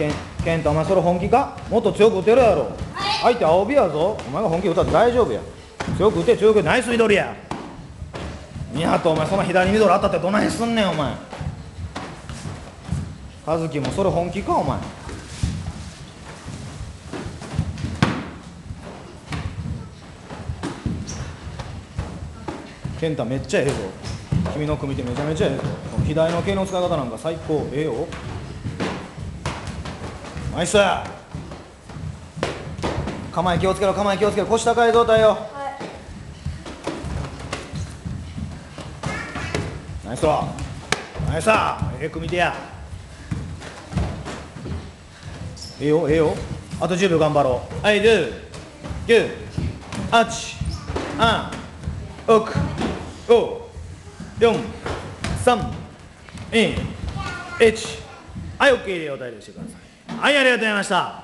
ケンタ、お前それ本気か？もっと強く打てるやろ。相手青帯やぞ。お前が本気打ったって大丈夫や。強く打て、強く打て、ナイスミドルや。ニハト、お前その左ミドル当たってどないすんねん、お前。和樹もそれ本気か、お前。ケンタめっちゃええぞ。君の組手めちゃめちゃええぞ。左の系の使い方なんか最高、ええよ。ナイス。構え気をつけろ、構え気をつけろ、腰高い状態よ。ナイスロー、ナイスー、ええ組手や。ええよ、ええよ。あと10秒頑張ろう。はい、10、9、8、6、5、4、3、2、1。はい、OK でお便りしてください。はい、ありがとうございました。